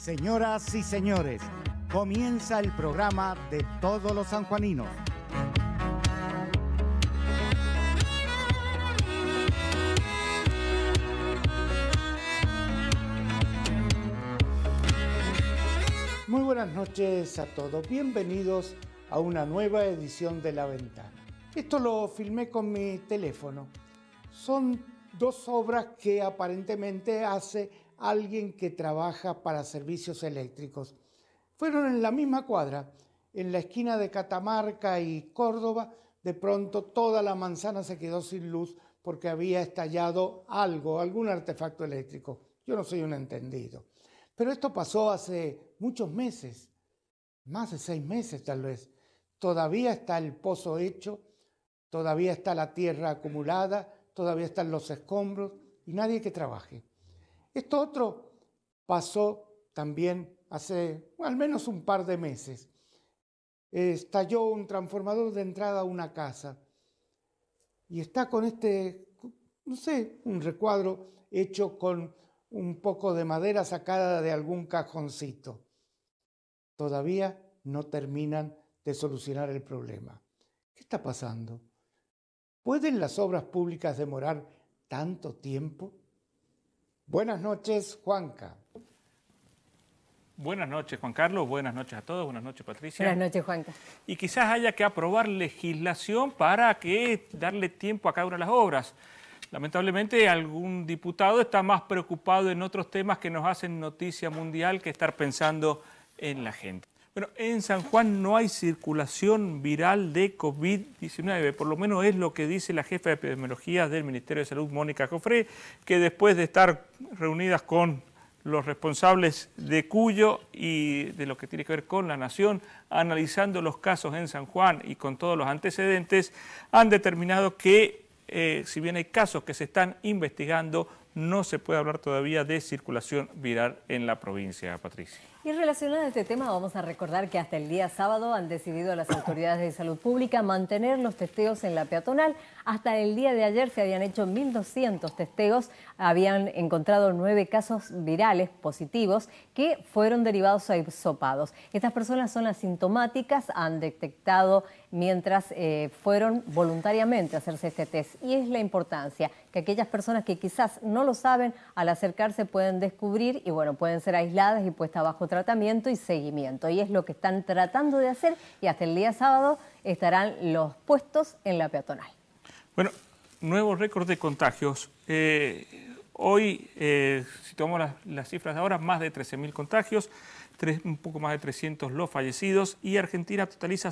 Señoras y señores, comienza el programa de todos los sanjuaninos. Muy buenas noches a todos, bienvenidos a una nueva edición de La Ventana. Esto lo filmé con mi teléfono. Son dos obras que aparentemente hace alguien que trabaja para servicios eléctricos. Fueron en la misma cuadra, en la esquina de Catamarca y Córdoba. De pronto toda la manzana se quedó sin luz porque había estallado algún artefacto eléctrico. Yo no soy un entendido. Pero esto pasó hace muchos meses, más de 6 meses tal vez. Todavía está el pozo hecho, todavía está la tierra acumulada, todavía están los escombros y nadie que trabaje. Esto otro pasó también hace al menos un par de meses. Estalló un transformador de entrada a una casa y está con un recuadro hecho con un poco de madera sacada de algún cajoncito. Todavía no terminan de solucionar el problema. ¿Qué está pasando? ¿Pueden las obras públicas demorar tanto tiempo? Buenas noches, Juanca. Buenas noches, Juan Carlos. Buenas noches a todos. Buenas noches, Patricia. Buenas noches, Juanca. Y quizás haya que aprobar legislación para darle tiempo a cada una de las obras. Lamentablemente, algún diputado está más preocupado en otros temas que nos hacen noticia mundial que estar pensando en la gente. Bueno, en San Juan no hay circulación viral de COVID-19, por lo menos es lo que dice la jefa de epidemiología del Ministerio de Salud, Mónica Jofré, que después de estar reunidas con los responsables de Cuyo y de lo que tiene que ver con la Nación, analizando los casos en San Juan y con todos los antecedentes, han determinado que si bien hay casos que se están investigando, no se puede hablar todavía de circulación viral en la provincia, Patricia. Y relacionado a este tema, vamos a recordar que hasta el día sábado han decidido las autoridades de salud pública mantener los testeos en la peatonal. Hasta el día de ayer se habían hecho 1.200 testeos, habían encontrado 9 casos virales positivos que fueron derivados a hisopados. Estas personas son asintomáticas, han detectado mientras fueron voluntariamente a hacerse este test. Y es la importancia que aquellas personas que quizás no lo saben, al acercarse pueden descubrir y bueno, pueden ser aisladas y puestas bajo tratamiento y seguimiento. Y es lo que están tratando de hacer y hasta el día sábado estarán los puestos en la peatonal. Bueno, nuevo récord de contagios. Hoy, si tomamos las cifras de ahora, más de 13.000 contagios, un poco más de 300 los fallecidos y Argentina totaliza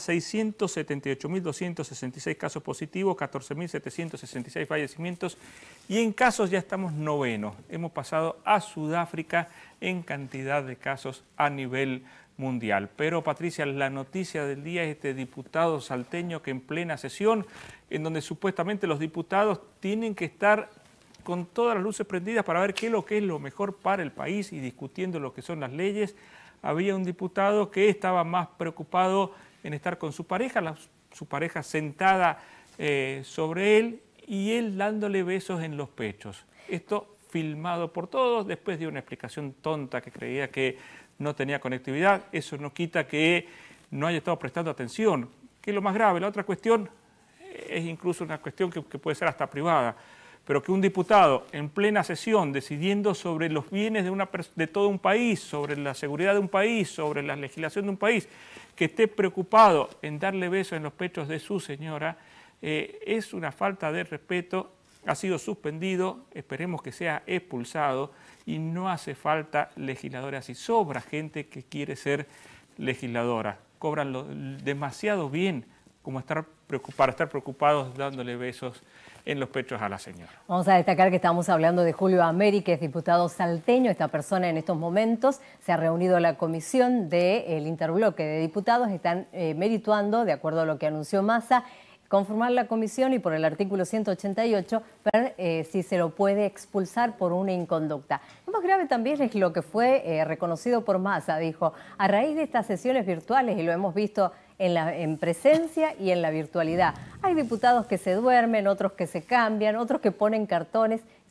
678.266 casos positivos, 14.766 fallecimientos y en casos ya estamos novenos. Hemos pasado a Sudáfrica en cantidad de casos a nivel mundial. Pero Patricia, la noticia del día es este diputado salteño que en plena sesión, en donde supuestamente los diputados tienen que estar con todas las luces prendidas para ver qué es lo mejor para el país y discutiendo lo que son las leyes, había un diputado que estaba más preocupado en estar con su pareja sentada sobre él y él dándole besos en los pechos. Esto filmado por todos, después de una explicación tonta que creía que no tenía conectividad. Eso no quita que no haya estado prestando atención, que es lo más grave. La otra cuestión es incluso una cuestión que puede ser hasta privada, pero que un diputado en plena sesión decidiendo sobre los bienes de todo un país, sobre la seguridad de un país, sobre la legislación de un país, que esté preocupado en darle besos en los pechos de su señora, es una falta de respeto, ha sido suspendido, esperemos que sea expulsado y no hace falta legisladores así. Sobra gente que quiere ser legisladora, cobran demasiado bien como para estar preocupados dándole besos en los pechos a la señora. Vamos a destacar que estamos hablando de Julio Ameri, que es diputado salteño. Esta persona en estos momentos se ha reunido la comisión del interbloque de diputados. Están merituando, de acuerdo a lo que anunció Massa, conformar la comisión y por el artículo 188 ver si se lo puede expulsar por una inconducta. Lo más grave también es lo que fue reconocido por Massa. Dijo, a raíz de estas sesiones virtuales, y lo hemos visto en presencia y en la virtualidad, hay diputados que se duermen, otros que se cambian, otros que ponen cartones.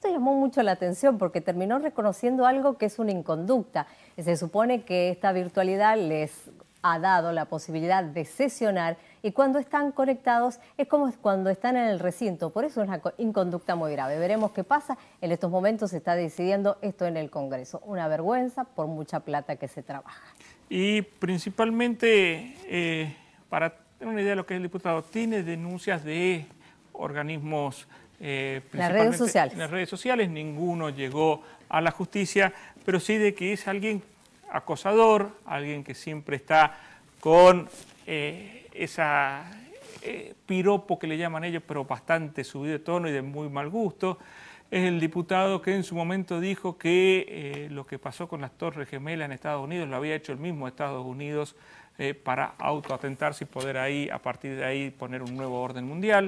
Esto llamó mucho la atención porque terminó reconociendo algo que es una inconducta. Se supone que esta virtualidad les ha dado la posibilidad de sesionar y cuando están conectados es como cuando están en el recinto. Por eso es una inconducta muy grave. Veremos qué pasa. En estos momentos se está decidiendo esto en el Congreso. Una vergüenza por mucha plata que se trabaja. Y principalmente, para tener una idea de lo que es el diputado, tiene denuncias de organismos... las redes sociales. En las redes sociales ninguno llegó a la justicia, pero sí de que es alguien acosador, alguien que siempre está con esa piropo que le llaman ellos, pero bastante subido de tono y de muy mal gusto. Es el diputado que en su momento dijo que lo que pasó con las Torres Gemelas en Estados Unidos lo había hecho el mismo Estados Unidos para autoatentarse y poder ahí, a partir de ahí, poner un nuevo orden mundial.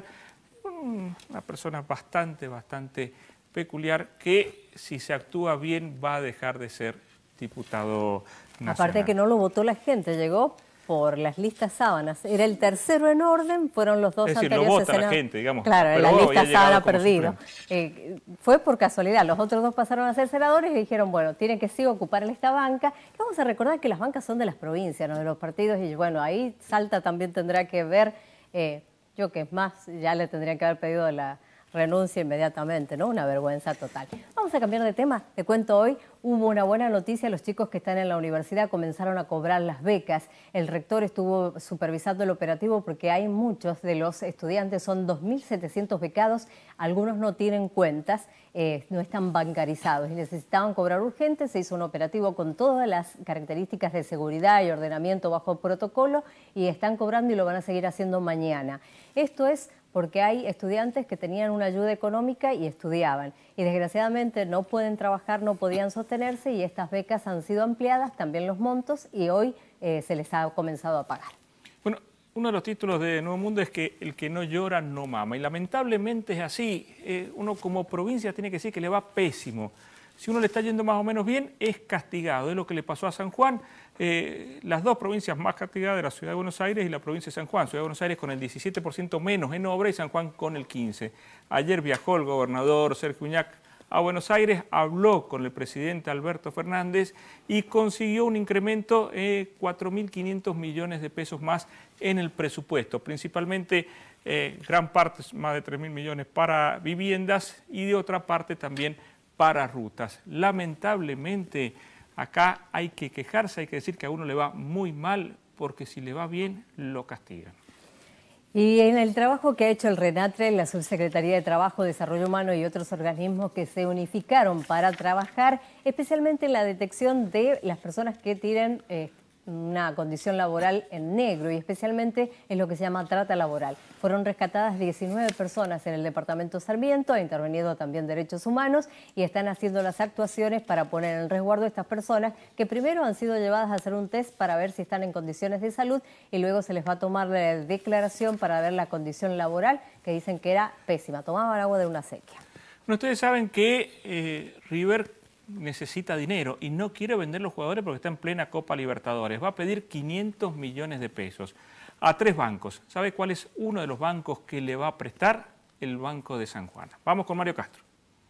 Una persona bastante peculiar que si se actúa bien va a dejar de ser diputado nacional. Aparte que no lo votó la gente, llegó por las listas sábanas. Era el tercero en orden, fueron los dos anteriores. Es decir, lo vota la gente, digamos. Claro, en la lista sábana perdido. Fue por casualidad, los otros dos pasaron a ser senadores y dijeron, bueno, tienen que sí ocupar esta banca. Vamos a recordar que las bancas son de las provincias, no de los partidos, y bueno, ahí Salta también tendrá que ver... yo que es más, ya le tendría que haber pedido la renuncia inmediatamente, ¿no? Una vergüenza total. Vamos a cambiar de tema. Te cuento hoy, hubo una buena noticia. Los chicos que están en la universidad comenzaron a cobrar las becas. El rector estuvo supervisando el operativo porque hay muchos de los estudiantes, son 2.700 becados. Algunos no tienen cuentas, no están bancarizados y necesitaban cobrar urgente. Se hizo un operativo con todas las características de seguridad y ordenamiento bajo protocolo y están cobrando y lo van a seguir haciendo mañana. Esto es porque hay estudiantes que tenían una ayuda económica y estudiaban. Y desgraciadamente no pueden trabajar, no podían sostenerse y estas becas han sido ampliadas, también los montos, y hoy se les ha comenzado a pagar. Bueno, uno de los títulos de Nuevo Mundo es que el que no llora no mama. Y lamentablemente es así. Uno como provincia tiene que decir que le va pésimo. Si uno le está yendo más o menos bien, es castigado. Es lo que le pasó a San Juan. Las dos provincias más castigadas de la Ciudad de Buenos Aires y la provincia de San Juan. Ciudad de Buenos Aires con el 17% menos en obra y San Juan con el 15%. Ayer viajó el gobernador Sergio Uñac a Buenos Aires, habló con el presidente Alberto Fernández y consiguió un incremento de 4.500 millones de pesos más en el presupuesto. Principalmente, gran parte, más de 3.000 millones para viviendas y de otra parte también para rutas. Lamentablemente, acá hay que quejarse, hay que decir que a uno le va muy mal, porque si le va bien, lo castigan. Y en el trabajo que ha hecho el RENATRE, la Subsecretaría de Trabajo, Desarrollo Humano y otros organismos que se unificaron para trabajar, especialmente en la detección de las personas que tienen una condición laboral en negro y especialmente en lo que se llama trata laboral. Fueron rescatadas 19 personas en el departamento Sarmiento, ha intervenido también Derechos Humanos y están haciendo las actuaciones para poner en resguardo a estas personas que primero han sido llevadas a hacer un test para ver si están en condiciones de salud y luego se les va a tomar la declaración para ver la condición laboral que dicen que era pésima, tomaban agua de una sequía. Bueno, ustedes saben que River necesita dinero y no quiere vender los jugadores porque está en plena Copa Libertadores. Va a pedir 500 millones de pesos a 3 bancos. ¿Sabe cuál es uno de los bancos que le va a prestar? El Banco de San Juan. Vamos con Mario Castro.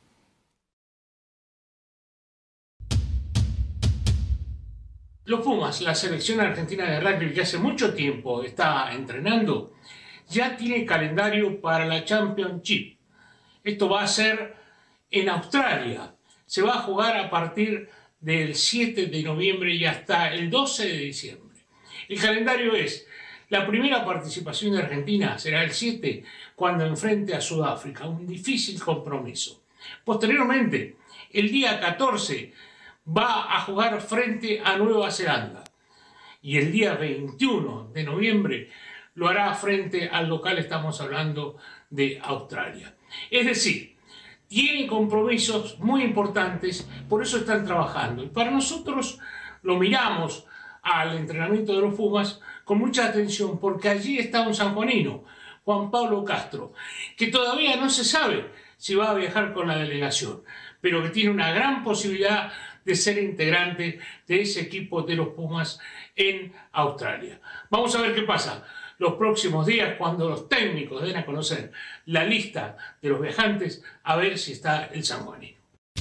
Los Pumas, la selección argentina de rugby que hace mucho tiempo está entrenando, ya tiene calendario para la Championship. Esto va a ser en Australia. Se va a jugar a partir del 7 de noviembre y hasta el 12 de diciembre. El calendario es, la primera participación de Argentina será el 7 cuando enfrente a Sudáfrica, un difícil compromiso. Posteriormente, el día 14 va a jugar frente a Nueva Zelanda y el día 21 de noviembre lo hará frente al local, estamos hablando de Australia. Es decir, tienen compromisos muy importantes, por eso están trabajando. Y para nosotros lo miramos al entrenamiento de los Pumas con mucha atención, porque allí está un sanjuanino, Juan Pablo Castro, que todavía no se sabe si va a viajar con la delegación, pero que tiene una gran posibilidad de ser integrante de ese equipo de los Pumas en Australia. Vamos a ver qué pasa. los próximos días cuando los técnicos den a conocer la lista de los viajantes a ver si está el sanjuanino.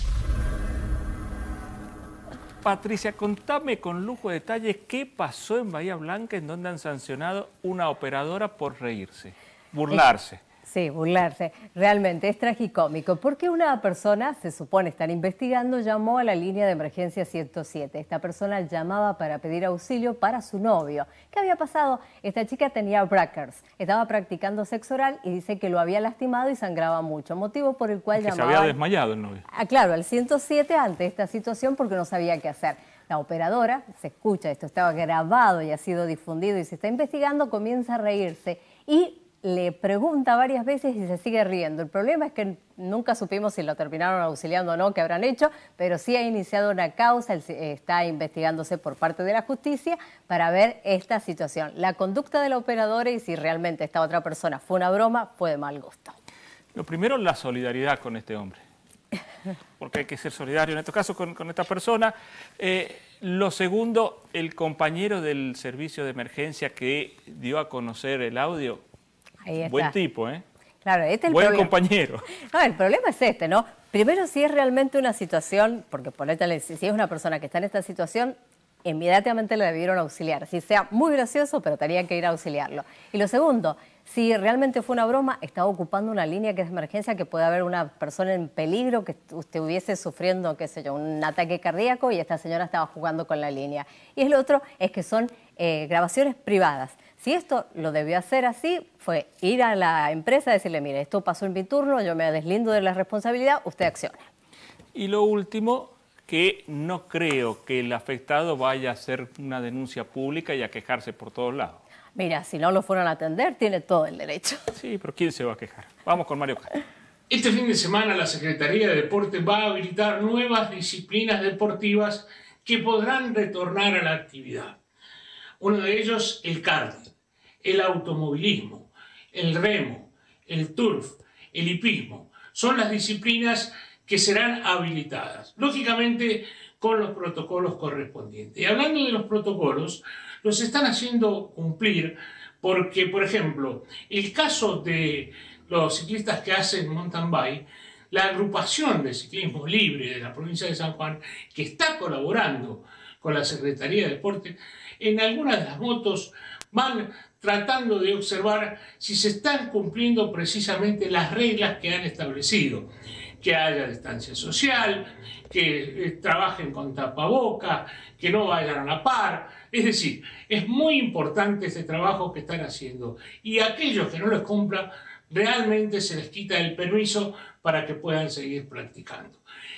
Patricia, contame con lujo de detalles qué pasó en Bahía Blanca, en donde han sancionado una operadora por reírse, burlarse. Sí, burlarse. Realmente es tragicómico porque una persona, se supone están investigando, llamó a la línea de emergencia 107. Esta persona llamaba para pedir auxilio para su novio. ¿Qué había pasado? Esta chica tenía brackers, estaba practicando sexo oral y dice que lo había lastimado y sangraba mucho, motivo por el cual llamaba... Se había desmayado el novio. Claro, al 107 ante esta situación porque no sabía qué hacer. La operadora, se escucha, esto estaba grabado y ha sido difundido y se está investigando, comienza a reírse y le pregunta varias veces y se sigue riendo. El problema es que nunca supimos si lo terminaron auxiliando o no, qué habrán hecho, pero sí ha iniciado una causa, está investigándose por parte de la justicia para ver esta situación. La conducta de la operadora y si realmente esta otra persona fue una broma, fue de mal gusto. Lo primero, la solidaridad con este hombre, porque hay que ser solidario en estos casos con esta persona. Lo segundo, el compañero del servicio de emergencia que dio a conocer el audio. Ahí está. Buen tipo, ¿eh? Claro, este es el buen problema. compañero. No, el problema es este, ¿no? Primero, si es realmente una situación, porque ponete, si es una persona que está en esta situación, inmediatamente lo debieron auxiliar. Si sea muy gracioso, pero tenía que ir a auxiliarlo. Y lo segundo, si realmente fue una broma, estaba ocupando una línea que es de emergencia, que puede haber una persona en peligro, que estuviese sufriendo, qué sé yo, un ataque cardíaco y esta señora estaba jugando con la línea. Y el otro es que son grabaciones privadas. Si esto lo debió hacer así, fue ir a la empresa y decirle, mire, esto pasó en mi turno, yo me deslindo de la responsabilidad, usted accione. Y lo último, que no creo que el afectado vaya a hacer una denuncia pública y a quejarse por todos lados. Mira, si no lo fueron a atender, tiene todo el derecho. Sí, pero ¿quién se va a quejar? Vamos con Mario Castro. Este fin de semana la Secretaría de Deporte va a habilitar nuevas disciplinas deportivas que podrán retornar a la actividad. Uno de ellos, el karting, el automovilismo, el remo, el turf, el hipismo. Son las disciplinas que serán habilitadas, lógicamente con los protocolos correspondientes. Y hablando de los protocolos, los están haciendo cumplir porque, por ejemplo, el caso de los ciclistas que hacen mountain bike, la agrupación de ciclismo libre de la provincia de San Juan, que está colaborando con la Secretaría de Deporte, en algunas de las motos van tratando de observar si se están cumpliendo precisamente las reglas que han establecido, que haya distancia social, que trabajen con tapaboca, que no vayan a la par. Es decir, es muy importante este trabajo que están haciendo y aquellos que no les cumplan, realmente se les quita el permiso para que puedan seguir practicando.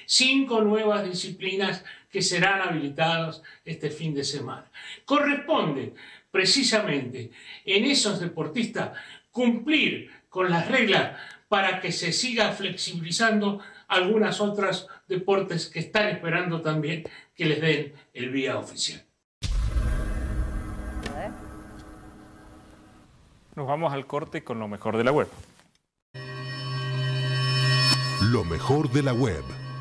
5 nuevas disciplinas que serán habilitadas este fin de semana. Corresponde precisamente en esos deportistas cumplir con las reglas para que se siga flexibilizando algunas otras deportes que están esperando también que les den el vía oficial. Nos vamos al corte con lo mejor de la web. Lo mejor de la web.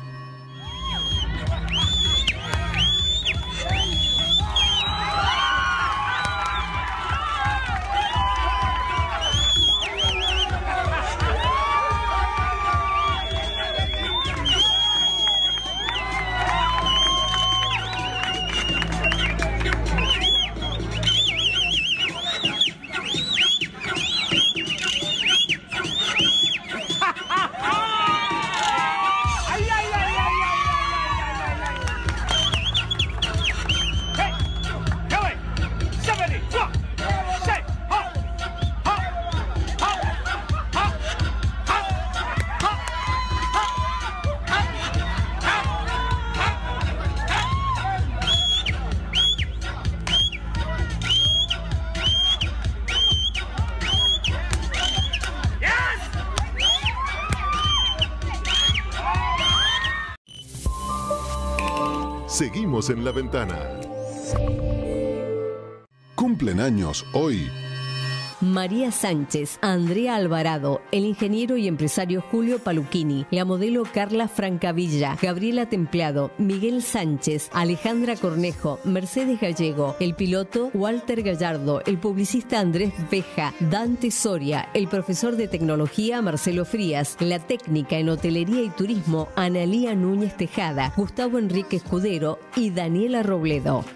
Seguimos en La Ventana. Cumplen años hoy María Sánchez, Andrea Alvarado, el ingeniero y empresario Julio Paluchini, la modelo Carla Francavilla, Gabriela Templado, Miguel Sánchez, Alejandra Cornejo, Mercedes Gallego, el piloto Walter Gallardo, el publicista Andrés Beja, Dante Soria, el profesor de tecnología Marcelo Frías, la técnica en hotelería y turismo Analía Núñez Tejada, Gustavo Enrique Escudero y Daniela Robledo.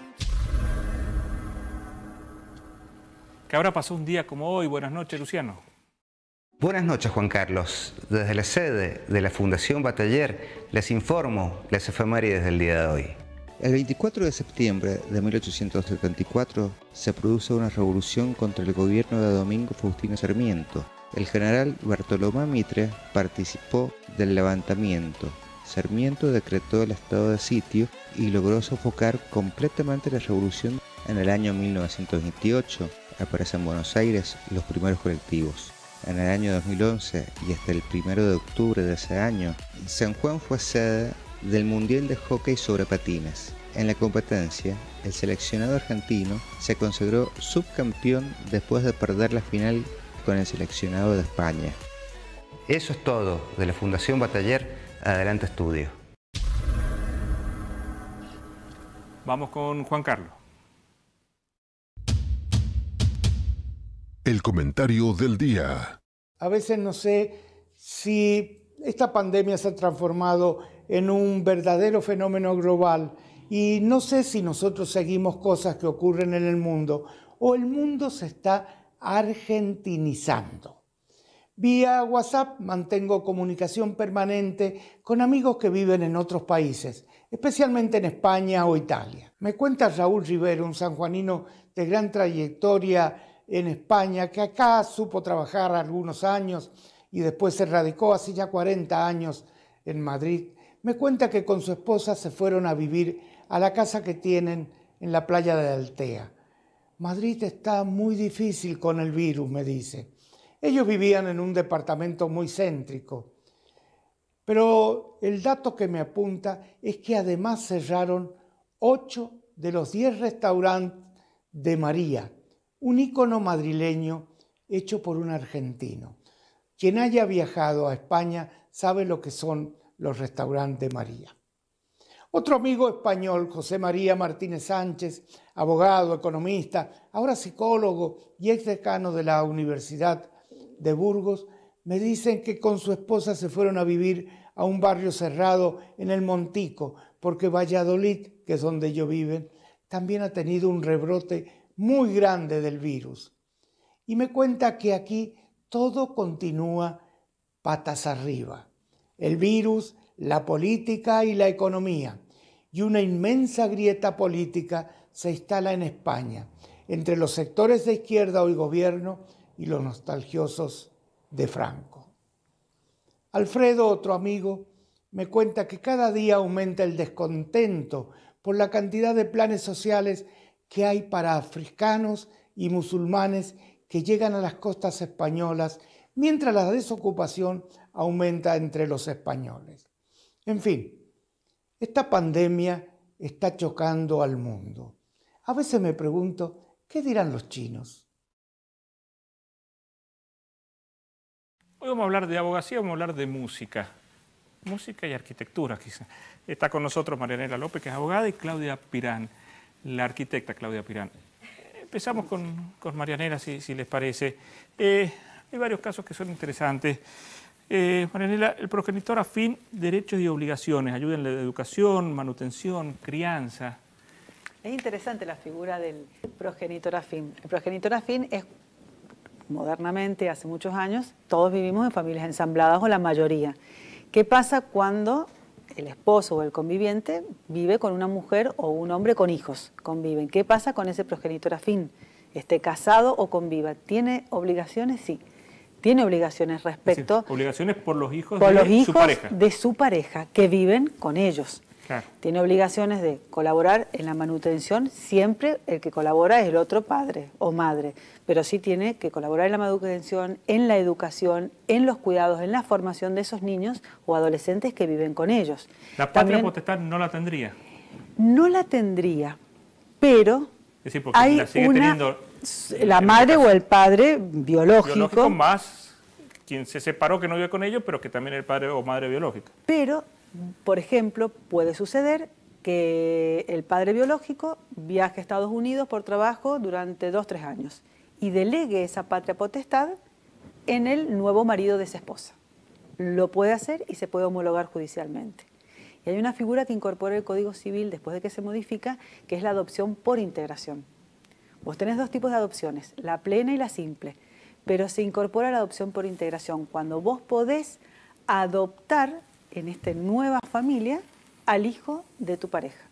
Que ahora pasó un día como hoy. Buenas noches, Luciano. Buenas noches, Juan Carlos. Desde la sede de la Fundación Bataller les informo las efemérides del día de hoy. El 24 de septiembre de 1874 se produce una revolución contra el gobierno de Domingo Faustino Sarmiento. El general Bartolomé Mitre participó del levantamiento. Sarmiento decretó el estado de sitio y logró sofocar completamente la revolución. En el año 1928 aparecen en Buenos Aires los primeros colectivos. En el año 2011 y hasta el 1 de octubre de ese año, San Juan fue sede del Mundial de Hockey sobre Patines. En la competencia, el seleccionado argentino se consagró subcampeón después de perder la final con el seleccionado de España. Eso es todo de la Fundación Bataller. Adelante, estudio. Vamos con Juan Carlos. El comentario del día. A veces no sé si esta pandemia se ha transformado en un verdadero fenómeno global y no sé si nosotros seguimos cosas que ocurren en el mundo o el mundo se está argentinizando. Vía WhatsApp mantengo comunicación permanente con amigos que viven en otros países, especialmente en España o Italia. Me cuenta Raúl Rivero, un sanjuanino de gran trayectoria en España, que acá supo trabajar algunos años y después se radicó hace ya 40 años en Madrid. Me cuenta que con su esposa se fueron a vivir a la casa que tienen en la playa de Altea. Madrid está muy difícil con el virus, me dice. Ellos vivían en un departamento muy céntrico. Pero el dato que me apunta es que además cerraron 8 de los 10 restaurantes de María, un ícono madrileño hecho por un argentino. Quien haya viajado a España sabe lo que son los restaurantes de María. Otro amigo español, José María Martínez Sánchez, abogado, economista, ahora psicólogo y exdecano de la Universidad de Burgos, me dicen que con su esposa se fueron a vivir a un barrio cerrado en el Montico, porque Valladolid, que es donde ellos viven, también ha tenido un rebrote muy grande del virus. Y me cuenta que aquí todo continúa patas arriba. El virus, la política y la economía. Y una inmensa grieta política se instala en España, entre los sectores de izquierda hoy gobierno y los nostalgiosos de Franco. Alfredo, otro amigo, me cuenta que cada día aumenta el descontento por la cantidad de planes sociales que hay para africanos y musulmanes que llegan a las costas españolas, mientras la desocupación aumenta entre los españoles. En fin, esta pandemia está chocando al mundo. A veces me pregunto, ¿qué dirán los chinos? Hoy vamos a hablar de abogacía, vamos a hablar de música. Música y arquitectura, quizá. Está con nosotros Marianela López, que es abogada, y Claudia Pirán, la arquitecta Claudia Pirán. Empezamos con Marianela, si les parece. Hay varios casos que son interesantes. Marianela, el progenitor afín, derechos y obligaciones, ayuda en la educación, manutención, crianza. Es interesante la figura del progenitor afín. El progenitor afín es, modernamente, hace muchos años, todos vivimos en familias ensambladas o la mayoría. ¿Qué pasa cuando el esposo o el conviviente vive con una mujer o un hombre con hijos? Conviven. ¿Qué pasa con ese progenitor afín? Esté casado o conviva. ¿Tiene obligaciones? Sí. Tiene obligaciones respecto... Es decir, obligaciones por los hijos su pareja. De su pareja, que viven con ellos. Claro. Tiene obligaciones de colaborar en la manutención, siempre el que colabora es el otro padre o madre, pero sí tiene que colaborar en la manutención, en la educación, en los cuidados, en la formación de esos niños o adolescentes que viven con ellos. ¿La patria potestad no la tendría? No la tendría, pero es decir, porque la sigue teniendo La madre o el padre biológico más quien se separó, que no vive con ellos, pero que también es el padre o madre biológica. Pero, por ejemplo, puede suceder que el padre biológico viaje a Estados Unidos por trabajo durante 2 o 3 años y delegue esa patria potestad en el nuevo marido de esa esposa. Lo puede hacer y se puede homologar judicialmente. Y hay una figura que incorpora el Código Civil después de que se modifica, que es la adopción por integración. Vos tenés 2 tipos de adopciones, la plena y la simple, pero se incorpora la adopción por integración cuando vos podés adoptar en esta nueva familia al hijo de tu pareja.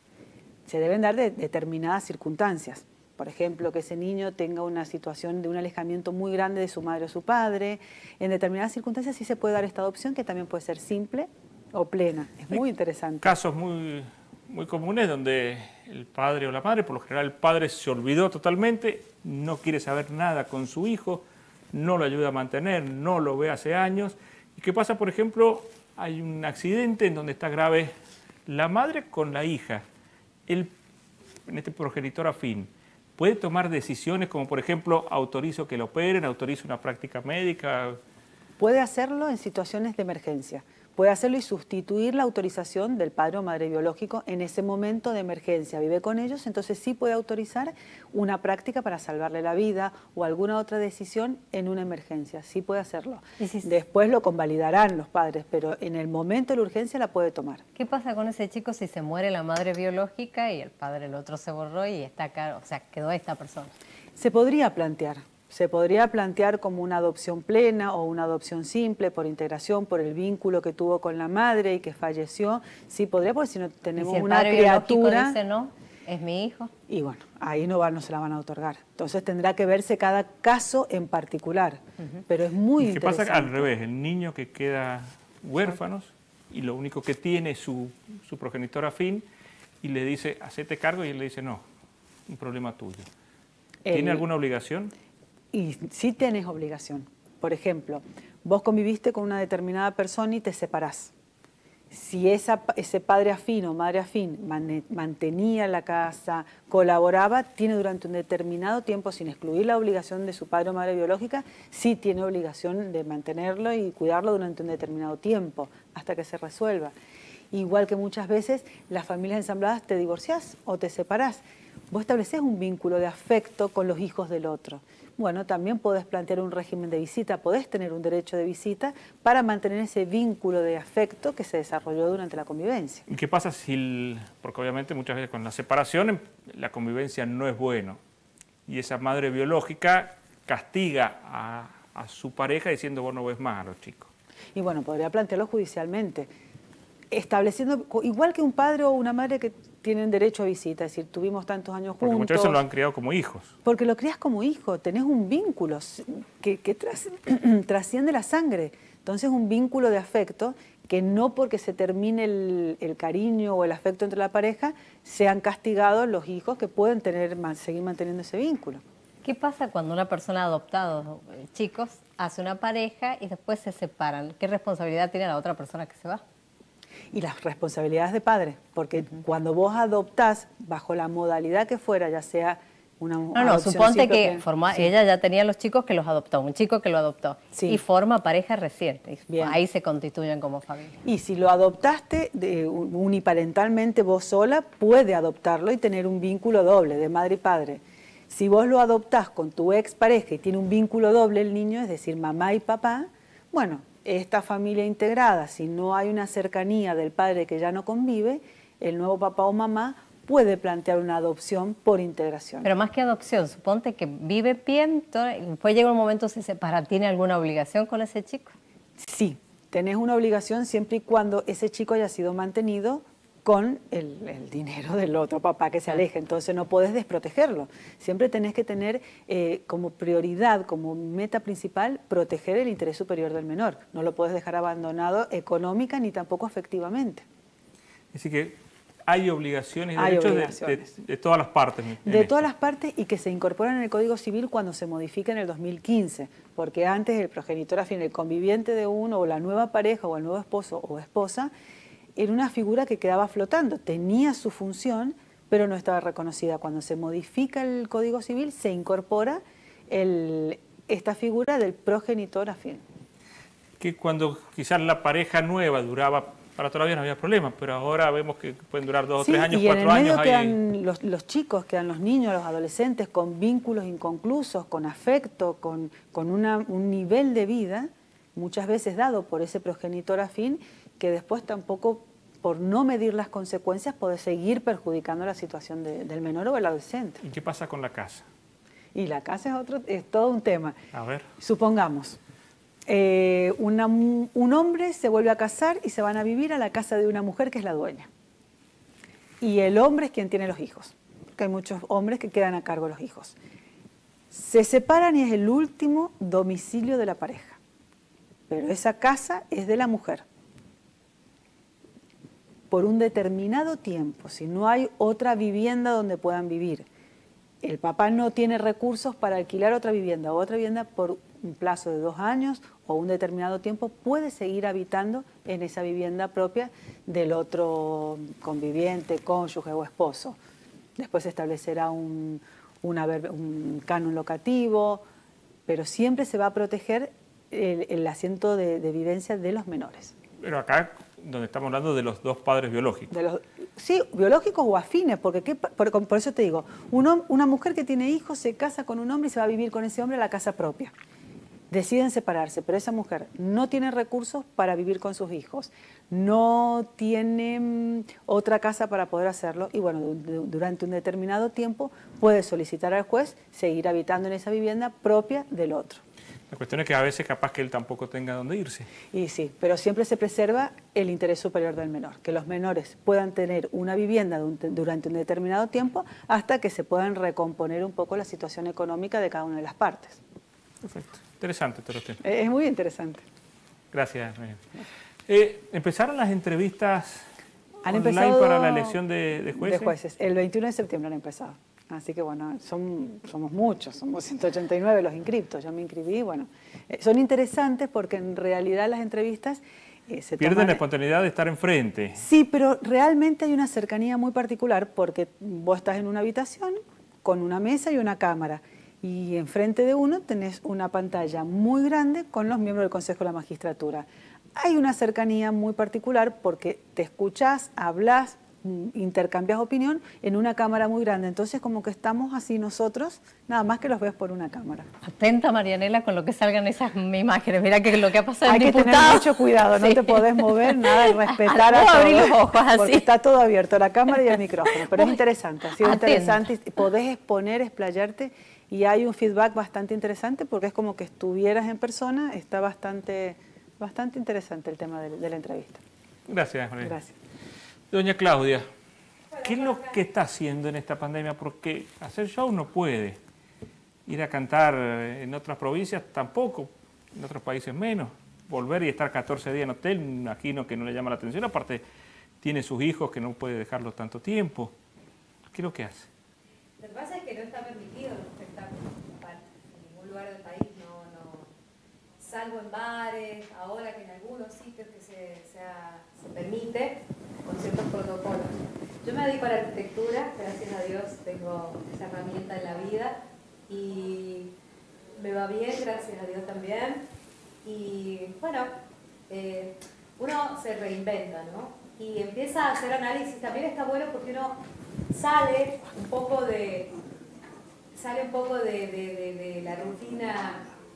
Se deben dar de determinadas circunstancias. Por ejemplo, que ese niño tenga una situación de un alejamiento muy grande de su madre o su padre. En determinadas circunstancias sí se puede dar esta adopción, que también puede ser simple o plena. Es muy interesante. Casos muy comunes donde el padre o la madre, por lo general el padre se olvidó totalmente, no quiere saber nada con su hijo, no lo ayuda a mantener, no lo ve hace años. ¿Y qué pasa, por ejemplo? Hay un accidente en donde está grave la madre con la hija. En este progenitor afín, ¿puede tomar decisiones como, por ejemplo, autorizo que lo operen, autorizo una práctica médica? Puede hacerlo en situaciones de emergencia. Puede hacerlo y sustituir la autorización del padre o madre biológico en ese momento de emergencia. Vive con ellos, entonces sí puede autorizar una práctica para salvarle la vida o alguna otra decisión en una emergencia. Sí puede hacerlo. Después lo convalidarán los padres, pero en el momento de la urgencia la puede tomar. ¿Qué pasa con ese chico si se muere la madre biológica y el padre, el otro se borró y está acá, o sea, quedó esta persona? Se podría plantear. Se podría plantear como una adopción plena o una adopción simple por integración, por el vínculo que tuvo con la madre y que falleció. Sí podría, porque si no tenemos una criatura... Dice no, es mi hijo. Y bueno, ahí no se la van a otorgar. Entonces tendrá que verse cada caso en particular. Pero es muy interesante. ¿Qué pasa al revés? El niño que queda huérfanos y lo único que tiene es su progenitor afín y le dice, hacete cargo, y él le dice, no, un problema tuyo. ¿Tiene alguna obligación? Y sí tenés obligación. Por ejemplo, vos conviviste con una determinada persona y te separás. Si ese padre afín o madre afín mantenía la casa, colaboraba, tiene durante un determinado tiempo, sin excluir la obligación de su padre o madre biológica, sí tiene obligación de mantenerlo y cuidarlo durante un determinado tiempo, hasta que se resuelva. Igual que muchas veces las familias ensambladas te divorciás o te separás. Vos establecés un vínculo de afecto con los hijos del otro. Bueno, también podés plantear un régimen de visita, podés tener un derecho de visita para mantener ese vínculo de afecto que se desarrolló durante la convivencia. ¿Y qué pasa porque obviamente muchas veces con la separación la convivencia no es buena y esa madre biológica castiga a su pareja diciendo vos no ves más a los chicos? Y bueno, podría plantearlo judicialmente, estableciendo, igual que un padre o una madre que tienen derecho a visita, es decir, tuvimos tantos años juntos. Porque muchas veces lo han criado como hijos. Porque lo crías como hijo, tenés un vínculo que trasciende la sangre. Entonces un vínculo de afecto que no porque se termine el cariño o el afecto entre la pareja, sean castigados los hijos que pueden seguir manteniendo ese vínculo. ¿Qué pasa cuando una persona adoptada, chicos, hace una pareja y después se separan? ¿Qué responsabilidad tiene la otra persona que se va? Y las responsabilidades de padre, porque cuando vos adoptás bajo la modalidad que fuera, ya sea una adopción suponte que sí. Ella ya tenía los chicos que los adoptó, un chico que lo adoptó, sí. Y forma pareja reciente, ahí se constituyen como familia. Y si lo adoptaste uniparentalmente vos sola, puede adoptarlo y tener un vínculo doble de madre y padre. Si vos lo adoptás con tu expareja y tiene un vínculo doble el niño, es decir, mamá y papá, bueno, esta familia integrada, si no hay una cercanía del padre que ya no convive, el nuevo papá o mamá puede plantear una adopción por integración. Pero más que adopción, suponte que vive bien, después llega un momento, se separa, ¿tiene alguna obligación con ese chico? Sí, tenés una obligación siempre y cuando ese chico haya sido mantenido con el dinero del otro papá que se aleje, entonces no podés desprotegerlo. Siempre tenés que tener como prioridad, como meta principal, proteger el interés superior del menor. No lo podés dejar abandonado económica ni tampoco afectivamente. Así que hay obligaciones y derechos de todas las partes. De todas las partes y que se incorporan en el Código Civil cuando se modifica en el 2015, porque antes el progenitor afín, el conviviente de uno o la nueva pareja o el nuevo esposo o esposa, era una figura que quedaba flotando, tenía su función, pero no estaba reconocida. Cuando se modifica el Código Civil, se incorpora esta figura del progenitor afín. Que cuando quizás la pareja nueva duraba para toda la vida no había problema, pero ahora vemos que pueden durar 2 o 3 años, 4 años. Y en el medio quedan los chicos, quedan los niños, los adolescentes con vínculos inconclusos, con afecto, con un nivel de vida muchas veces dado por ese progenitor afín, que después tampoco, por no medir las consecuencias, puede seguir perjudicando la situación del menor o del adolescente. ¿Y qué pasa con la casa? Y la casa es todo un tema. A ver. Supongamos, un hombre se vuelve a casar y se van a vivir a la casa de una mujer que es la dueña. Y el hombre es quien tiene los hijos, porque hay muchos hombres que quedan a cargo de los hijos. Se separan y es el último domicilio de la pareja, pero esa casa es de la mujer. Por un determinado tiempo, si no hay otra vivienda donde puedan vivir, el papá no tiene recursos para alquilar otra vivienda por un plazo de 2 años o un determinado tiempo, puede seguir habitando en esa vivienda propia del otro conviviente, cónyuge o esposo. Después se establecerá un canon locativo, pero siempre se va a proteger el asiento de vivencia de los menores. Pero acá, donde estamos hablando de los 2 padres biológicos. Sí, biológicos o afines, porque por eso te digo, una mujer que tiene hijos se casa con un hombre y se va a vivir con ese hombre a la casa propia. Deciden separarse, pero esa mujer no tiene recursos para vivir con sus hijos, no tiene otra casa para poder hacerlo y bueno, durante un determinado tiempo puede solicitar al juez seguir habitando en esa vivienda propia del otro. La cuestión es que a veces capaz que él tampoco tenga dónde irse. Y sí, pero siempre se preserva el interés superior del menor, que los menores puedan tener una vivienda durante un determinado tiempo hasta que se puedan recomponer un poco la situación económica de cada una de las partes. Perfecto. Interesante todo esto. Es muy interesante. Gracias. ¿Empezaron las entrevistas online para la elección de jueces? De jueces. El 21 de septiembre han empezado. Así que bueno, somos muchos, somos 189 los inscriptos. Yo me inscribí, bueno. Son interesantes porque en realidad las entrevistas pierden la espontaneidad de estar enfrente. Sí, pero realmente hay una cercanía muy particular porque vos estás en una habitación con una mesa y una cámara. Y enfrente de uno tenés una pantalla muy grande con los miembros del Consejo de la Magistratura. Hay una cercanía muy particular porque te escuchás, hablas, intercambias opinión en una cámara muy grande. Entonces como que estamos así nosotros, nada más que los ves por una cámara. Atenta, Marianela, con lo que salgan esas imágenes. Mira que lo que ha pasado en diputado. Hay que tener mucho cuidado, no te podés mover nada y respetar a todos. Abrir los ojos así. Porque está todo abierto, la cámara y el micrófono. Pero es interesante, ha sido interesante. Podés exponer, explayarte. Y hay un feedback bastante interesante porque es como que estuvieras en persona, está bastante interesante el tema de la entrevista. Gracias, María. Gracias. Doña Claudia, ¿qué es lo que está haciendo en esta pandemia? Porque hacer show no puede, ir a cantar en otras provincias tampoco, en otros países menos, volver y estar 14 días en hotel, me imagino que no le llama la atención, aparte tiene sus hijos que no puede dejarlos tanto tiempo. ¿Qué es lo que hace? Lo que pasa es que no está permitido los espectáculos en ningún lugar del país, salvo en bares, ahora que en algunos sitios que se permite, con ciertos protocolos. Yo me dedico a la arquitectura, gracias a Dios tengo esa herramienta en la vida y me va bien, gracias a Dios también. Y bueno, uno se reinventa, ¿no? Y empieza a hacer análisis, también está bueno porque uno sale un poco de la rutina.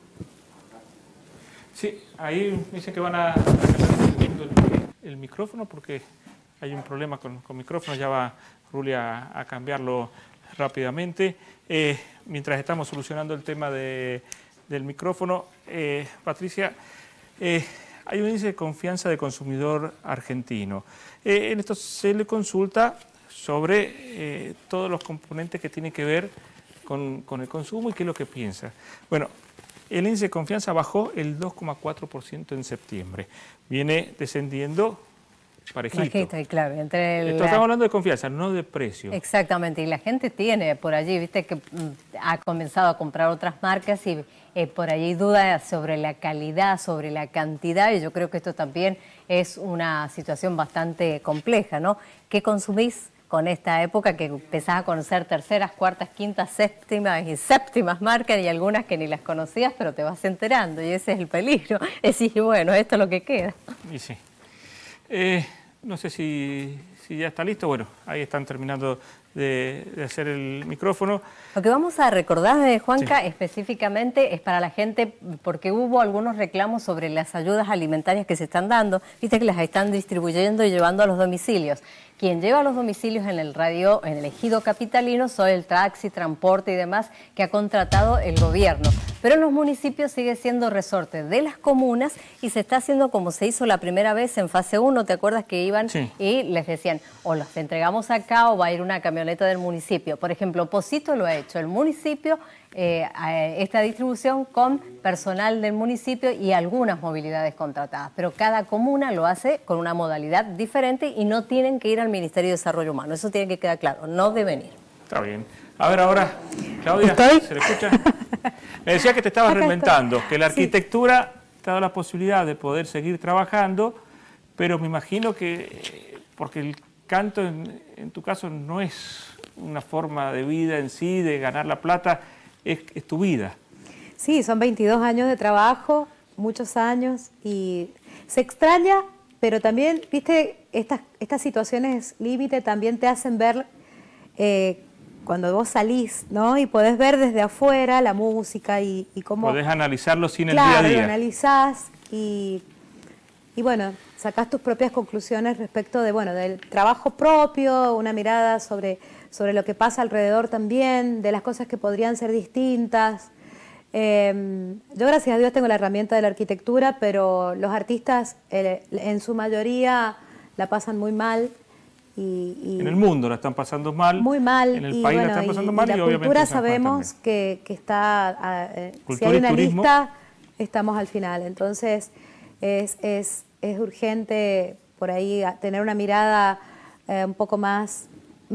Sí, ahí dicen que van a el micrófono porque hay un problema con micrófono, ya va Rulia a cambiarlo rápidamente. Mientras estamos solucionando el tema del micrófono, Patricia, hay un índice de confianza del consumidor argentino. En esto se le consulta sobre todos los componentes que tienen que ver con el consumo y qué es lo que piensa. Bueno, el índice de confianza bajó el 2,4% en septiembre. Viene descendiendo parejito. Claro, estamos hablando de confianza, no de precio. Exactamente, y la gente tiene por allí, viste que ha comenzado a comprar otras marcas y por allí duda sobre la calidad, sobre la cantidad, y yo creo que esto también es una situación bastante compleja, ¿no? ¿Qué consumís? con esta época que empezás a conocer terceras, cuartas, quintas, séptimas y séptimas marcas y algunas que ni las conocías, pero te vas enterando y ese es el peligro. Es decir, bueno, esto es lo que queda. Y sí. No sé si ya está listo. Bueno, ahí están terminando de hacer el micrófono. Lo que vamos a recordar, Juanca, específicamente es para la gente, porque hubo algunos reclamos sobre las ayudas alimentarias que se están dando. Viste que las están distribuyendo y llevando a los domicilios. Quien lleva a los domicilios en el radio, en el ejido capitalino, son el taxi, transporte y demás que ha contratado el gobierno. Pero en los municipios sigue siendo resorte de las comunas y se está haciendo como se hizo la primera vez en fase 1. ¿Te acuerdas que iban y les decían, o los entregamos acá o va a ir una camioneta del municipio? Por ejemplo, Pocito lo ha hecho. El municipio, esta distribución con personal del municipio y algunas movilidades contratadas. Pero cada comuna lo hace con una modalidad diferente y no tienen que ir al Ministerio de Desarrollo Humano. Eso tiene que quedar claro, no deben ir. Está bien. A ver ahora, Claudia, ¿se le escucha? Me decía que te estabas reinventando, que la arquitectura te ha dado la posibilidad de poder seguir trabajando, pero me imagino que, porque el canto en tu caso no es una forma de vida en sí, de ganar la plata, es tu vida. Sí, son 22 años de trabajo, muchos años, y se extraña, pero también, viste, estas situaciones límite también te hacen ver cuando vos salís, ¿no? Y podés ver desde afuera la música y cómo... Podés analizarlo sin el día a día. Claro, lo analizás y bueno, sacás tus propias conclusiones respecto de, bueno, del trabajo propio, una mirada sobre lo que pasa alrededor también, de las cosas que podrían ser distintas. Yo, gracias a Dios, tengo la herramienta de la arquitectura, pero los artistas en su mayoría la pasan muy mal. En el mundo la están pasando mal. Muy mal. En el país la están pasando mal y obviamente la cultura sabemos que está... si hay una lista, estamos al final. Entonces, es urgente por ahí tener una mirada un poco más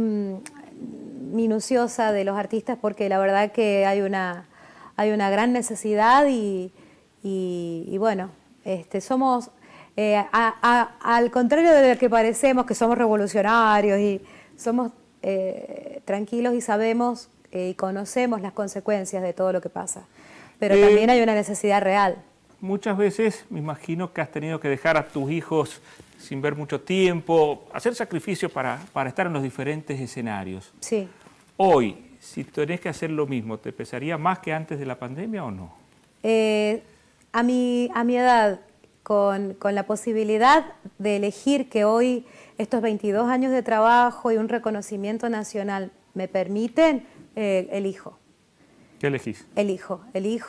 minuciosa de los artistas, porque la verdad que hay una gran necesidad y bueno, somos... al contrario de lo que parecemos, que somos revolucionarios y somos tranquilos y sabemos y conocemos las consecuencias de todo lo que pasa, pero también hay una necesidad real. Muchas veces me imagino que has tenido que dejar a tus hijos sin ver mucho tiempo, hacer sacrificios para estar en los diferentes escenarios. Sí. Hoy, si tenés que hacer lo mismo, ¿te pesaría más que antes de la pandemia o no? A mi edad, con la posibilidad de elegir, que hoy estos 22 años de trabajo y un reconocimiento nacional me permiten, elijo. ¿Qué elegís? Elijo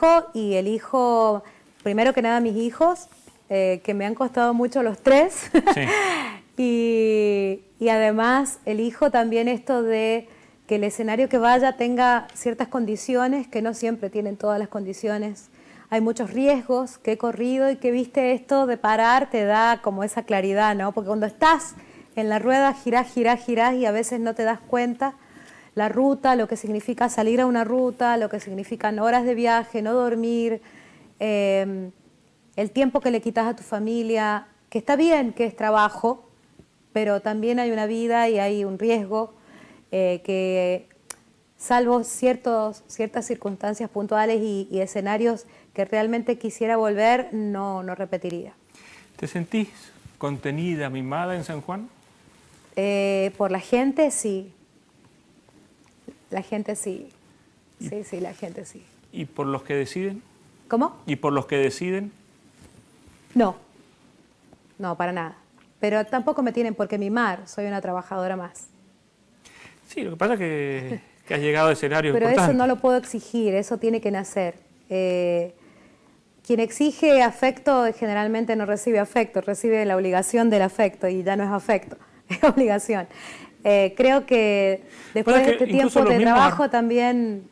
primero que nada mis hijos, que me han costado mucho los 3, sí. y además elijo también esto de que el escenario que vaya tenga ciertas condiciones, que no siempre tienen todas las condiciones. Hay muchos riesgos que he corrido y que, viste, esto de parar te da como esa claridad, ¿no? Porque cuando estás en la rueda girás y a veces no te das cuenta la ruta, lo que significa salir a una ruta, lo que significan horas de viaje, no dormir, el tiempo que le quitas a tu familia, que está bien que es trabajo, pero también hay una vida y hay un riesgo que, salvo ciertas circunstancias puntuales y escenarios que realmente quisiera volver, no repetiría. ¿Te sentís contenida, mimada en San Juan? Por la gente, sí. La gente sí. Sí, la gente sí. ¿Y por los que deciden? ¿Cómo? ¿Y por los que deciden? No, para nada. Pero tampoco me tienen por qué mimar, soy una trabajadora más. Sí, lo que pasa es que has llegado a escenarios importantes. Pero eso no lo puedo exigir, eso tiene que nacer. Quien exige afecto generalmente no recibe afecto, recibe la obligación del afecto y ya no es afecto, es obligación. Creo que después de este tiempo de trabajo también,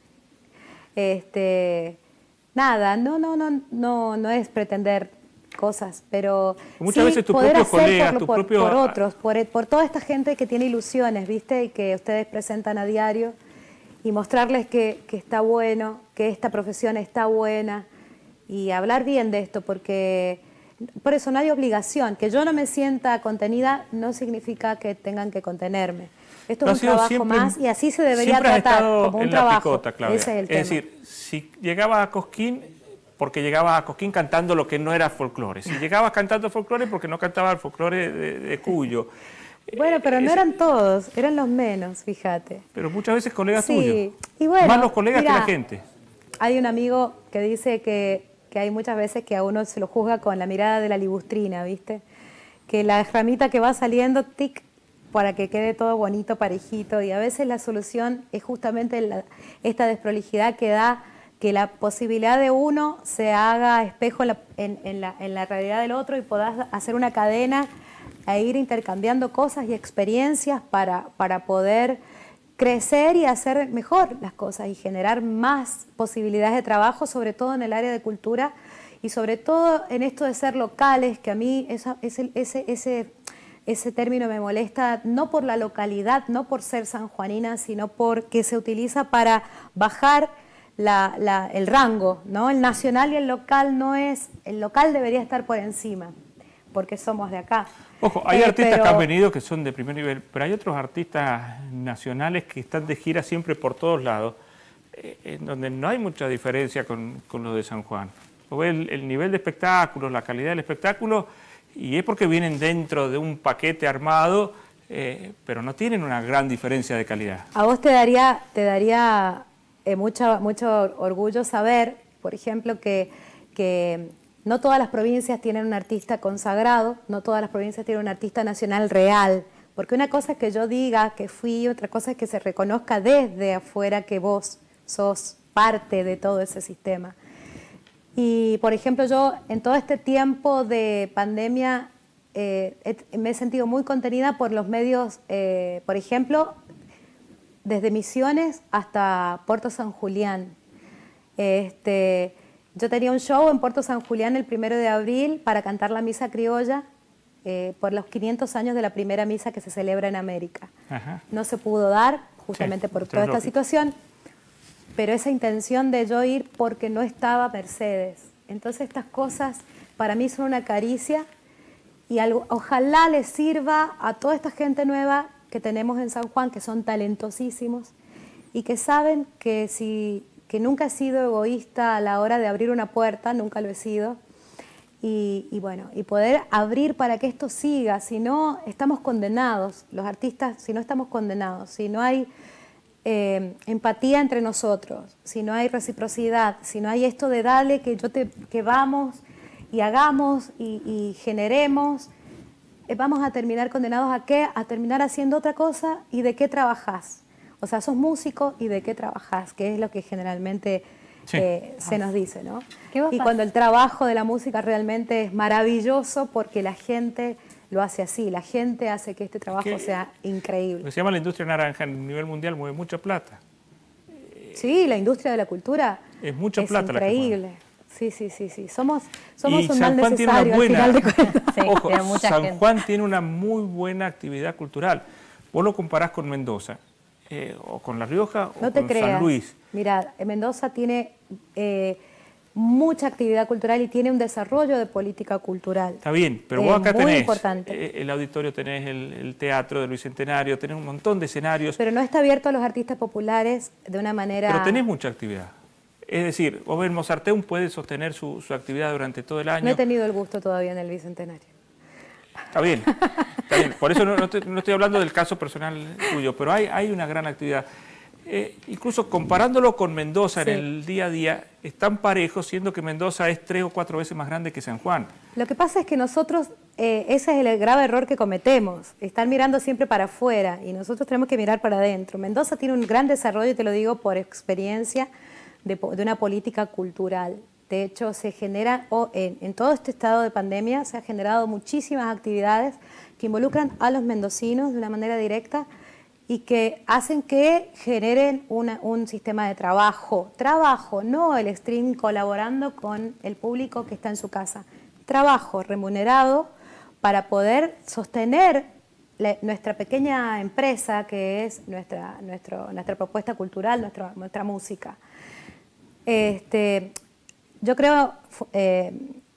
nada, no es pretender cosas, pero muchas sí veces tus poder propios hacer colegas, por otros, por toda esta gente que tiene ilusiones, ¿viste? Y que ustedes presentan a diario, y mostrarles que está bueno, que esta profesión está buena, y hablar bien de esto, porque Por eso no hay obligación. Que yo no me sienta contenida no significa que tengan que contenerme. Esto es un trabajo más y así se debería tratar, como un trabajo. Picota, ese es el tema. Es decir, si llegabas a Cosquín, porque llegabas a Cosquín cantando lo que no era folclore. Si llegabas cantando folclore, porque no cantaba el folclore de Cuyo. Bueno, pero no eran todos, eran los menos, fíjate. Pero muchas veces colegas tuyos. Sí, y bueno, más los colegas mirá, que la gente. Hay un amigo que dice que hay muchas veces que a uno se lo juzga con la mirada de la libustrina, ¿viste? Que la ramita que va saliendo, tic, para que quede todo bonito, parejito, y a veces la solución es justamente esta desprolijidad que da que la posibilidad de uno se haga espejo en la realidad del otro y puedas hacer una cadena e ir intercambiando cosas y experiencias para poder crecer y hacer mejor las cosas y generar más posibilidades de trabajo, sobre todo en el área de cultura y sobre todo en esto de ser locales, que a mí ese término me molesta, no por la localidad, no por ser sanjuanina, sino porque se utiliza para bajar el rango, ¿no? El nacional y el local no es, el local debería estar por encima, porque somos de acá. Ojo, hay artistas que han venido que son de primer nivel, pero hay otros artistas nacionales que están de gira siempre por todos lados, en donde no hay mucha diferencia con los de San Juan. O el nivel de espectáculos, la calidad del espectáculo, y es porque vienen dentro de un paquete armado, pero no tienen una gran diferencia de calidad. A vos te daría mucho orgullo saber, por ejemplo, que no todas las provincias tienen un artista consagrado, no todas las provincias tienen un artista nacional real, porque una cosa es que yo diga que fui, otra cosa es que se reconozca desde afuera que vos sos parte de todo ese sistema. Y, por ejemplo, yo en todo este tiempo de pandemia me he sentido muy contenida por los medios, por ejemplo, desde Misiones hasta Puerto San Julián. Yo tenía un show en Puerto San Julián el 1 de abril para cantar la misa criolla por los 500 años de la primera misa que se celebra en América. Ajá. No se pudo dar justamente por toda esta situación, pero esa intención de yo ir porque no estaba Mercedes. Entonces estas cosas para mí son una caricia y ojalá les sirva a toda esta gente nueva que tenemos en San Juan, que son talentosísimos y que saben que nunca he sido egoísta a la hora de abrir una puerta, nunca lo he sido, y bueno, y poder abrir para que esto siga. Si no, estamos condenados, los artistas, si no estamos condenados, si no hay empatía entre nosotros, si no hay reciprocidad, si no hay esto de dale, que vamos y hagamos y generemos, vamos a terminar condenados ¿a qué? A terminar haciendo otra cosa. ¿Y de qué trabajás? O sea, sos músico y de qué trabajás, que es lo que generalmente se nos dice, ¿no? Y cuando el trabajo de la música realmente es maravilloso porque la gente lo hace así, la gente hace que este trabajo sea increíble. Lo que se llama la industria naranja a nivel mundial mueve mucha plata. Sí, la industria de la cultura es mucha plata increíble. Sí. Somos y un San mal Juan necesario tiene una buena, al final de cuentas. Sí, ojo, San Juan tiene una muy buena actividad cultural. Vos lo comparás con Mendoza, o con La Rioja, o con San Luis. Mira, Mendoza tiene mucha actividad cultural y tiene un desarrollo de política cultural. Está bien, pero vos acá tenés importante. El auditorio, tenés el teatro del Bicentenario, tenés un montón de escenarios. Pero no está abierto a los artistas populares de una manera... Pero tenés mucha actividad. Es decir, vos ves, Mozarteum puede sostener su actividad durante todo el año. No he tenido el gusto todavía en el Bicentenario. Está bien. Por eso no estoy hablando del caso personal tuyo, pero hay una gran actividad. Incluso comparándolo con Mendoza en el día a día, están parejos, siendo que Mendoza es 3 o 4 veces más grande que San Juan. Lo que pasa es que nosotros, ese es el grave error que cometemos, están mirando siempre para afuera y nosotros tenemos que mirar para adentro. Mendoza tiene un gran desarrollo, y te lo digo por experiencia, de una política cultural. De hecho, se genera, en todo este estado de pandemia, se han generado muchísimas actividades que involucran a los mendocinos de una manera directa y que hacen que generen un sistema de trabajo. Trabajo, no el stream colaborando con el público que está en su casa. Trabajo remunerado para poder sostener nuestra pequeña empresa, que es nuestra propuesta cultural, nuestra música. Yo creo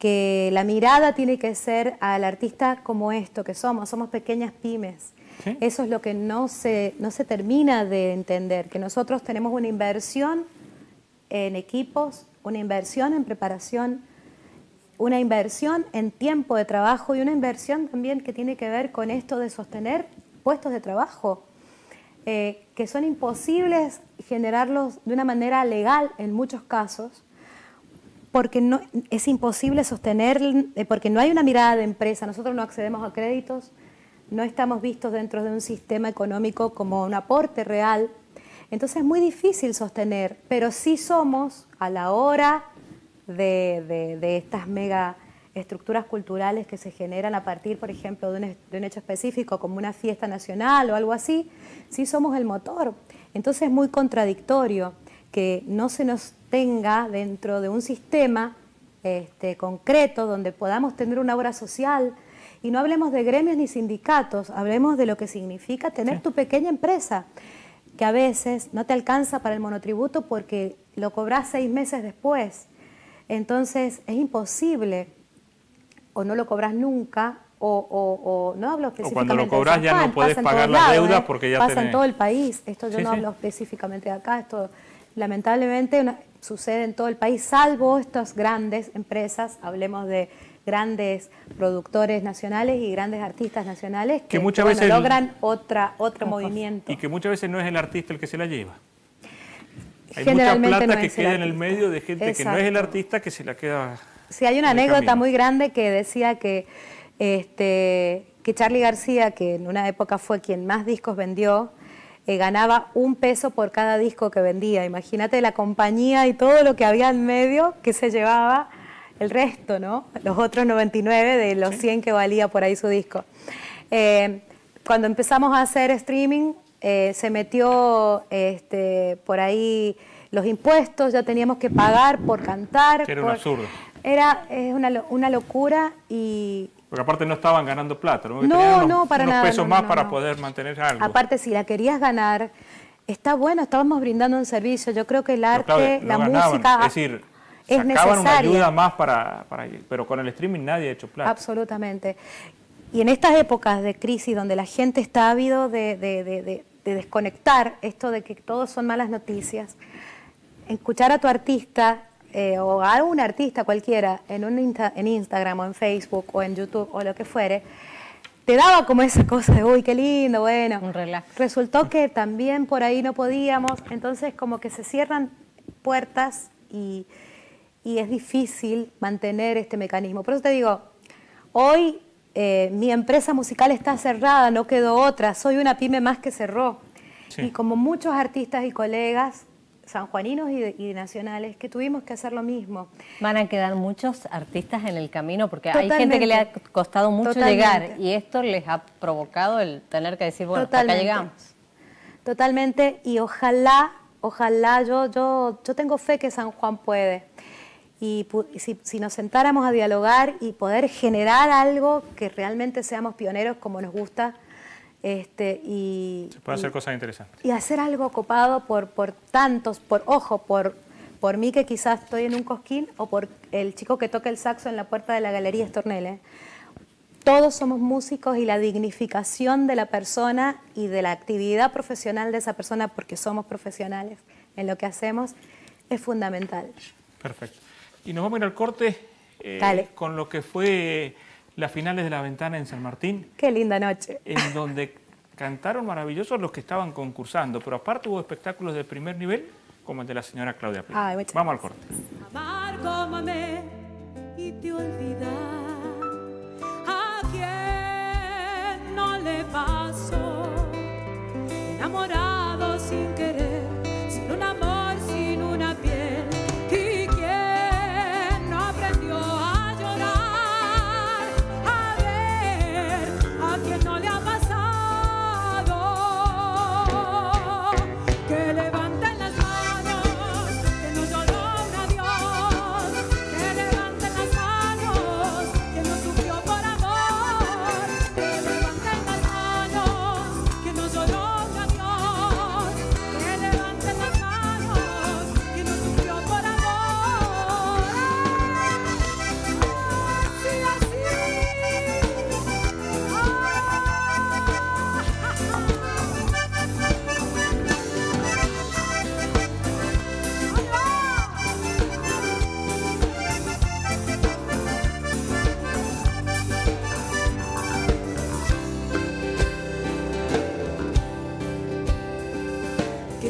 que la mirada tiene que ser al artista como esto que somos pequeñas pymes. ¿Sí? Eso es lo que no se termina de entender, que nosotros tenemos una inversión en equipos, una inversión en preparación, una inversión en tiempo de trabajo y una inversión también que tiene que ver con esto de sostener puestos de trabajo, que son imposibles generarlos de una manera legal en muchos casos, porque no, es imposible sostener, porque no hay una mirada de empresa, nosotros no accedemos a créditos, no estamos vistos dentro de un sistema económico como un aporte real, entonces es muy difícil sostener, pero sí somos a la hora de estas mega estructuras culturales que se generan a partir, por ejemplo, de un hecho específico como una fiesta nacional o algo así, sí somos el motor. Entonces es muy contradictorio que no se nos tenga dentro de un sistema concreto donde podamos tener una obra social y no hablemos de gremios ni sindicatos, hablemos de lo que significa tener tu pequeña empresa, que a veces no te alcanza para el monotributo porque lo cobras 6 meses después. Entonces es imposible, o no lo cobras nunca, o no hablo específicamente o cuando lo cobras de San Juan, ya no podés pagar las la deuda porque ya pasa tenés... en todo el país. Esto yo Sí, no sí. hablo específicamente de acá, esto lamentablemente sucede en todo el país, salvo estas grandes empresas, hablemos de grandes productores nacionales y grandes artistas nacionales que muchas veces logran otro movimiento. Y que muchas veces no es el artista el que se la lleva. Hay mucha Generalmente plata no que es el queda en el artista. medio de gente que no es el Exacto. artista que se la queda. Sí, hay una en el anécdota camino. muy grande que decía que Charly García, que en una época fue quien más discos vendió, ganaba $1 por cada disco que vendía. Imagínate la compañía y todo lo que había en medio que se llevaba el resto, ¿no? Los otros 99 de los 100 que valía por ahí su disco. Cuando empezamos a hacer streaming, se metió por ahí los impuestos, ya teníamos que pagar por cantar. Que era un absurdo. Es una locura y... Porque aparte no estaban ganando plata, ¿no? No, para unos nada. pesos no, más no, para no. poder mantener algo. Aparte, si la querías ganar, está bueno, estábamos brindando un servicio. Yo creo que el arte, Claudia, no la ganaban. música Es decir, es sacaban una necesaria. ayuda más para pero con el streaming nadie ha hecho plata. Absolutamente. Y en estas épocas de crisis donde la gente está ávido de desconectar esto de que todos son malas noticias, escuchar a tu artista o a un artista cualquiera en Instagram o en Facebook o en YouTube o lo que fuere, te daba como esa cosa de, uy, qué lindo, bueno. Un relax. Resultó que también por ahí no podíamos, entonces como que se cierran puertas y es difícil mantener este mecanismo. Por eso te digo, hoy mi empresa musical está cerrada, no quedó otra, soy una pyme más que cerró. Sí. Y como muchos artistas y colegas sanjuaninos y nacionales que tuvimos que hacer lo mismo. Van a quedar muchos artistas en el camino porque Totalmente. hay gente que le ha costado mucho Totalmente. llegar y esto les ha provocado el tener que decir, bueno, hasta acá Totalmente. llegamos. Totalmente, y ojalá, yo tengo fe que San Juan puede. Y si nos sentáramos a dialogar y poder generar algo que realmente seamos pioneros como nos gusta, Se puede hacer cosas interesantes. y hacer algo copado por tantos, por mí que quizás estoy en un cosquín o por el chico que toca el saxo en la puerta de la Galería Stornelli. Todos somos músicos y la dignificación de la persona y de la actividad profesional de esa persona, porque somos profesionales en lo que hacemos, es fundamental. Perfecto. Y nos vamos a ir al corte Dale. con lo que fue las finales de La Ventana en San Martín, Qué linda noche. en donde cantaron maravillosos los que estaban concursando, pero aparte hubo espectáculos de primer nivel, como el de la señora Claudia Plin. Ay, muchas Vamos al corte. Amar como amé y te olvidar. ¿A quién no le pasó? Enamorado sin querer, sin un amor, sin una piel. ¿Y quién no aprendió a llorar? A ver, ¿a quién no le ha pasado? Que levanten las manos, que no lloró un adiós. Que levanten las manos, que no sufrió por amor. Que levanten las manos, que no lloró un adiós.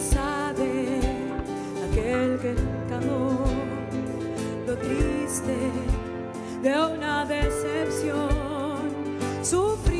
sabe aquel que nunca amó lo triste de una decepción. Sufre